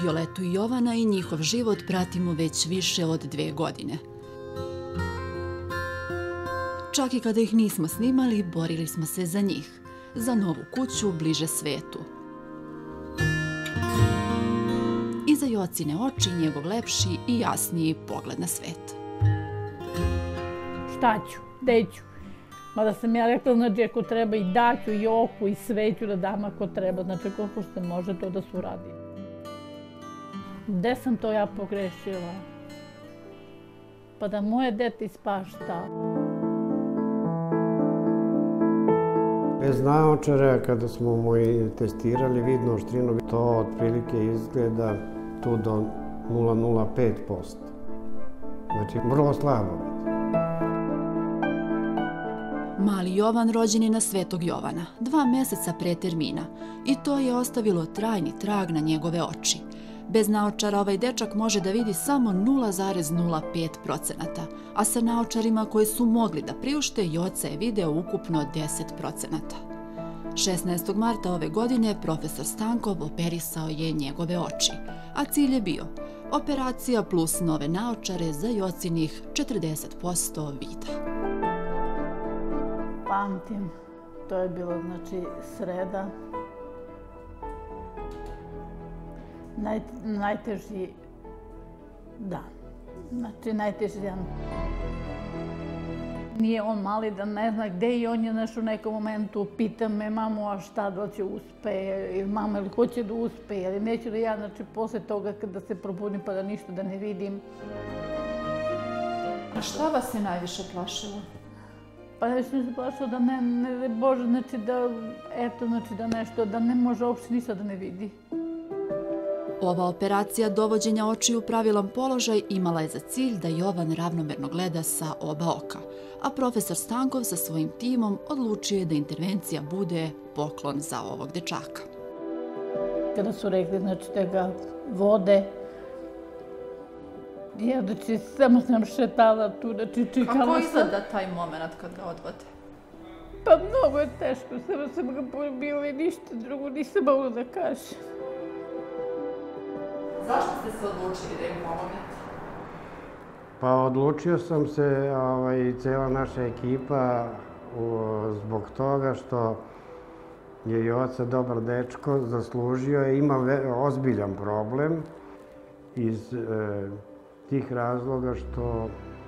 Violetu i Jovana i njihov život pratimo već više od 2 godine. Čak i kada ih nismo snimali, borili smo se za njih, za novu kuću bliže svetu. I za Jocine oči, njegov lepši i jasniji pogled na svet. Šta ću? Gde ću? Mada sam ja rekla, znači ako treba i daću, i oku, i sveću da dam ako treba, znači koliko se može to da se uradi. Gde sam to ja pogrešila? Pa da moje dete ispašta. Bez naočara, kada smo mu i testirali vidnu oštrinu, to otprilike izgleda tu do 0,05%. Znači, vrlo slabo. Mali Jovan rođen je na Svetog Jovana, 2 meseca pre termina, i to je ostavilo trajni trag na njegove oči. Bez naočara ovaj dečak može da vidi samo 0,05%, a sa naočarima koje su mogli da priušte, Joca je video ukupno 10%. 16. marta ove godine profesor Stankov operisao je njegove oči, a cilj je bio operacija plus nove naočare za Jocinih 40% vida. Pamtim, to je bilo znači sreda. Najteži dan. Znači najteži dan. Nije on mali da ne zna gde i on je u nekom momentu pita me, mamo, a šta da će uspe, ili mama ili hoće da uspe, ili neću da ja, znači posle toga kada se probudim pa da ništa da ne vidim. A šta vas je najviše plašilo? Pa ja sam se plašila da ne, Bože, znači da, eto, znači da nešto, da ne može uopšte ništa da ne vidi. Ova operacija dovođenja očiju u pravilan položaj imala je za cilj da Jovan ravnomerno gleda sa oba oka, a profesor Stankov sa svojim timom odlučio je da intervencija bude poklon za ovog dečaka. Kada su rekli, znači, da ga vode, ja, znači, samo sam šetala tu, znači, čekala sam. Kako izgleda taj moment kad ga odvode? Pa mnogo je teško, samo sam ga pobila i ništa drugo nisam mogla da kažem. Zašto ste se odlučili da im pomognete? Pa odlučio sam se i cela naša ekipa zbog toga što je Joca dobar dečko, zaslužio je, ima ozbiljan problem iz tih razloga što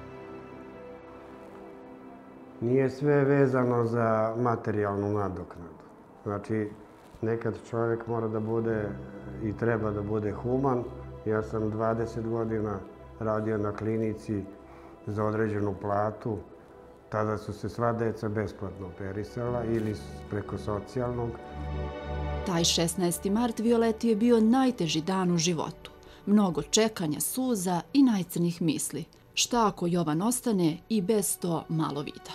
nije sve vezano za materijalnu nadoknadu. Znači, nekad čovjek mora da bude i treba da bude human. Ja sam 20 godina radio na klinici za određenu platu. Tada su se sva deca besplatno operisala ili preko socijalnog. Taj 16. mart Violeti je bio najteži dan u životu. Mnogo čekanja, suza i najcrnjih misli. Šta ako Jovan ostane i bez to malo vida?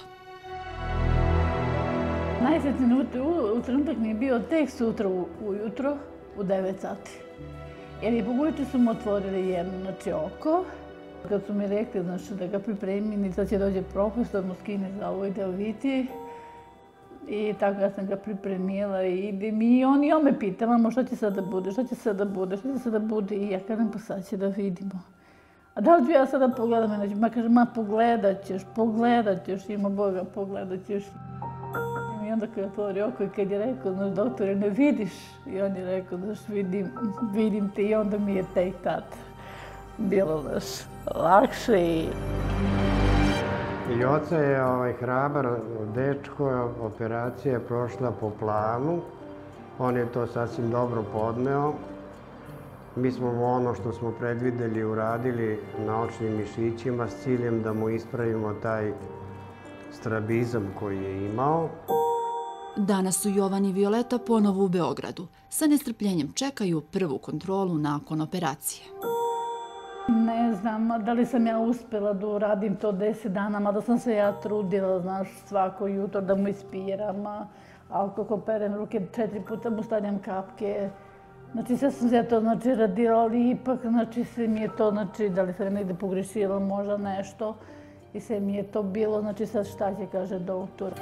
Najsretniji trenutak mi je bio tek sutra ujutro u 9 sati. Jer i pogujuče su mu otvorili jedno, znači, oko. Kad su mi rekli, znači, da ga pripremim i sad će dođe profesor, mu skine za ovo i da vidi. I tako ja sam ga pripremila i idem i on me pita, mamo, šta će sad da bude, šta će sad da bude, šta će sad da bude? I ja kažem, pa sad će da vidimo. A da li ću ja sada pogledam? Ma kaže, ma pogledat ćeš, ima Boga, pogledat ćeš. I onda kad je otvorio oko i kad je rekao, znaš, doktore, ne vidiš? I on je rekao, znaš, vidim te i onda mi je tek tad bilo, znaš, lakše. Joca je hrabar dečko, operacija je prošla po planu. On je to sasvim dobro podneo. Mi smo ono što smo predvideli uradili na očnim mišićima s ciljem da mu ispravimo taj strabizam koji je imao. Danas su Jovan i Violeta ponovo u Beogradu. Sa nestrpljenjem čekaju prvu kontrolu nakon operacije. Ne znam da li sam ja uspela da uradim to 10 dana, mada sam se ja trudila, znaš, svako jutro da mu ispiram, alkohol, perem ruke, 4 puta mu stavljam kapke. Znači, sve sam se to, znači, radila, ali ipak, znači, sve mi je to, znači, da li sam negde pogrešila možda nešto i sve mi je to bilo, znači, sad šta će, kaže doktor.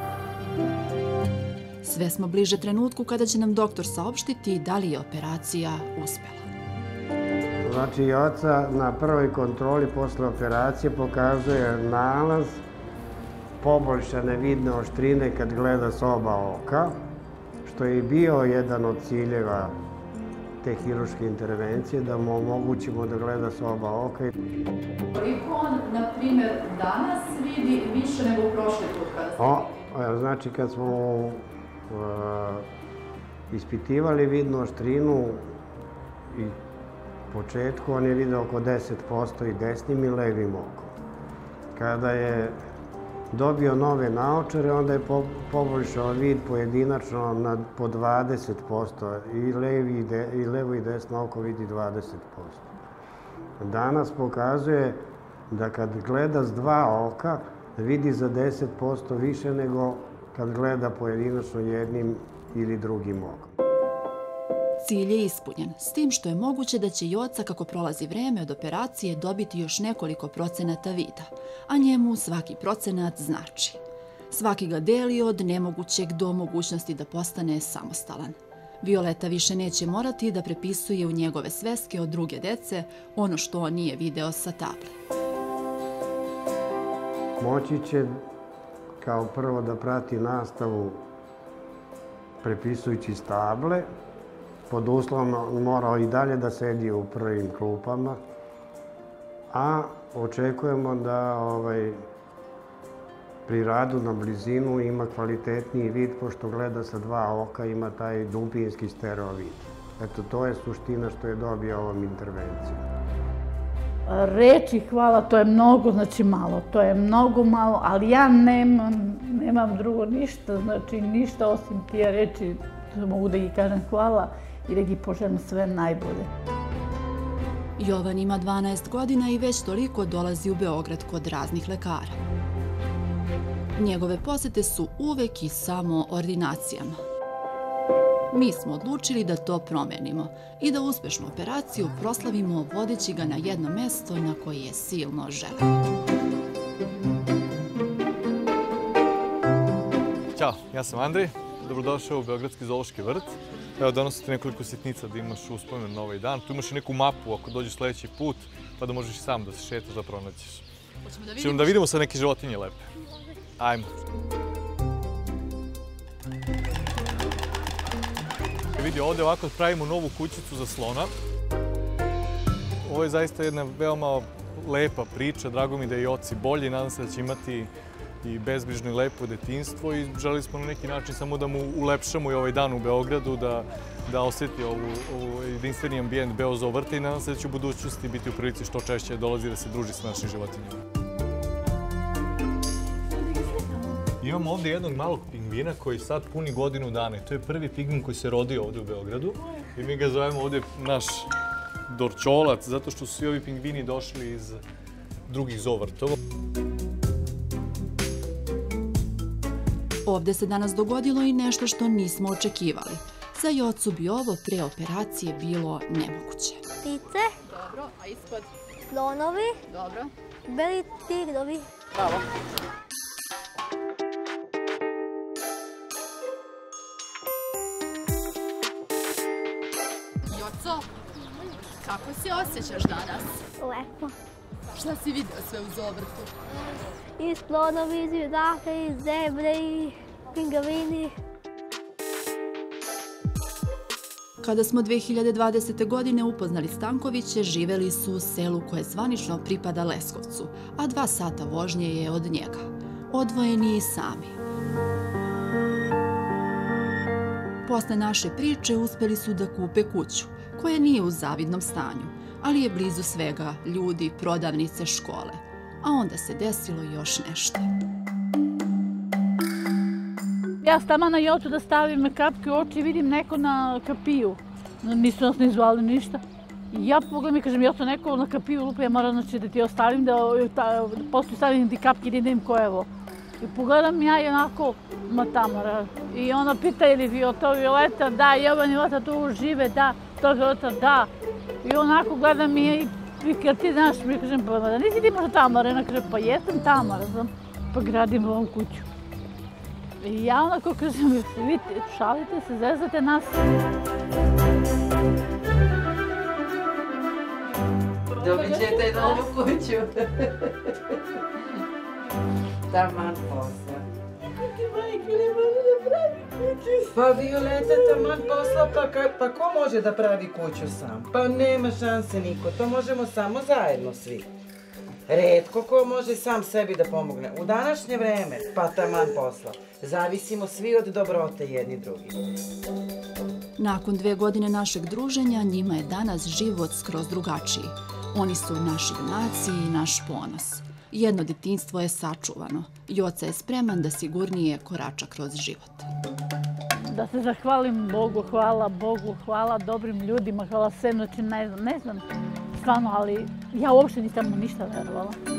Sve smo bliže trenutku kada će nam doktor saopštiti da li je operacija uspela. Znači, Joca na prvoj kontroli posle operacije pokazuje nalaz poboljšane vidne oštrine kad gleda s oba oka, što je i bio jedan od ciljeva te hirurške intervencije, da mu omogućimo da gleda s oba oka. Koliko on, na primjer, danas vidi više nego u prošli put? Znači, kad smo ispitivali vidnu oštrinu i početku, on je video oko 10% i desnim i levim okom. Kada je dobio nove naočare, onda je poboljšao vid pojedinačno po 20%. I levo i desno oko vidi 20%. Danas pokazuje da kad gleda s dva oka, vidi za 10% više nego kad gleda pojedinačno jednim ili drugim okom. Cilj je ispunjen, s tim što je moguće da će Joca, kako prolazi vreme od operacije, dobiti još nekoliko procenata vida, a njemu svaki procenat znači. Svaki ga deli od nemogućeg do mogućnosti da postane samostalan. Violeta više neće morati da prepisuje u njegove sveske od druge dece ono što on nije video sa table. Moći će kao prvo da prati nastavu prepisujući s table, pod uslovom morao i dalje da sedi u prvim klupama, a očekujemo da pri radu na blizinu ima kvalitetniji vid, pošto gleda sa dva oka, ima taj dubinski stereo vid. Eto, to je suština što je dobio ovom intervencijom. Reči hvala, to je mnogo, znači malo, to je mnogo malo, ali ja nemam drugo ništa, znači ništa osim tije reči, mogu da ih kažem hvala i da ih poželim sve najbolje. Jovan ima 12 godina i već toliko dolazi u Beograd kod raznih lekara. Njegove posete su uvek i samo ordinacijama. Mi smo odlučili da to promenimo i da uspešnu operaciju proslavimo vodeći ga na jedno mesto na koje je silno želeo. Ćao, ja sam Andrej. Dobrodošao u Beogradski zoološki vrt. Evo, donosite nekoliko sitnica da imaš uspomen na ovaj dan. Tu imaš i neku mapu ako dođeš sledeći put, pa da možeš i sam da se šetaš, da pronaćeš. Ćemo da vidimo sad neke životinje lepe. Ajmo. Vidi, ovde ovako pravimo novu kućicu za slona. Ovo je zaista jedna veoma lepa priča. Drago mi da je Joci bolji. Nadam se da će imati i bezbrižno i lepo detinjstvo i želeli smo na neki način samo da mu ulepšamo i ovaj dan u Beogradu, da osjeti ovu jedinstveni ambijent Beozoo vrta i nadam se da će u budućnosti biti u prilici što češće dolazi da se druži sa našim životinjama. Imamo ovde jednog malog pingvina koji sad puni godinu dana i to je prvi pingvin koji se rodio ovde u Beogradu i mi ga zovemo ovde naš Dorčolac, zato što su svi ovi pingvini došli iz drugih zoo vrtova. Ovde se danas dogodilo i nešto što nismo očekivali. Za Jocu bi ovo pre operacije bilo nemoguće. Ptice. Dobro, a ispod? Slonovi. Dobro. Beli tigrovi. Bravo. Joco, kako se osjećaš danas? Lepo. Šta si vidio sve u zoovrtu? I slonovi, i žirafe, i zebre, i pingvini. Kada smo 2020. godine upoznali Stankoviće, živeli su u selu koje zvanično pripada Leskovcu, a 2 sata vožnje je od njega. Odvojeni i sami. Posle naše priče uspeli su da kupe kuću, koja nije u zavidnom stanju, ali je blizu svega ljudi, prodavnice, škole. A onda se desilo još nešto. Ja stama na Jocu da stavim kapke u oči i vidim neko na kapiju. Nisu nas ne zvali ništa. I ja pogledam i kažem, Joco, neko na kapiju lupa, ja moram da ti ostavim, da posle stavim ti kapke i da idem ko evo. I pogledam ja i onako, ma Tamara. I ona pita je li to Violeta, da, Jovan i Violeta tu žive, da, to Violeta, da. I onako gledam i kad ti znaš, mi kažem, pa da nisi ti možda Tamara? I ona kaže, pa jesam Tamara, pa gradim ovom kuću. I ja onako kažem, vi šalite se, zezate nas. Dobit ćete novu kuću. Taman posla. Pa Violeta, taman posla, pa ko može da pravi kuću sam? Pa nema šanse niko, to možemo samo zajedno svi. Retko ko može sam sebi da pomogne. U današnje vreme, pa taman posla, zavisimo svi od dobrote jedni drugi. Nakon 2 godine našeg druženja, njima je danas život skroz drugačiji. Oni su naši junaci i naš ponos. Jedno detinjstvo je sačuvano. Joca je spreman da sigurnije korača kroz život. Da se zahvalim Bogu, hvala dobrim ljudima, hvala sve, znači ne znam, stvarno, ali ja uopšte nisam mu ništa verovala.